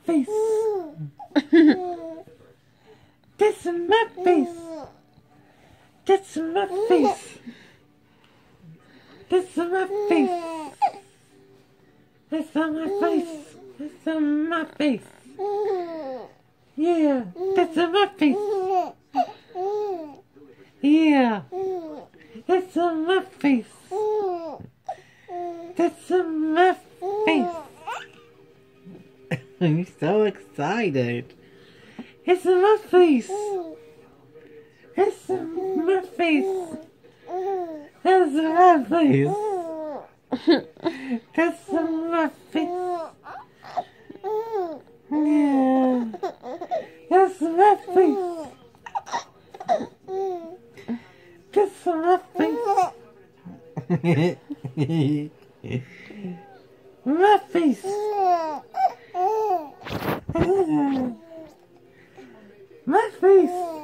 face. That's my face. That's my face. That's my face. That's on my face. That's on my face. Yeah, that's on my face. Yeah, that's on my face. That's on my face. I'm so excited. It's on my face. It's on my face. That's on my face. That's on my face. Yeah. That's my face. That's my face. My face. My face.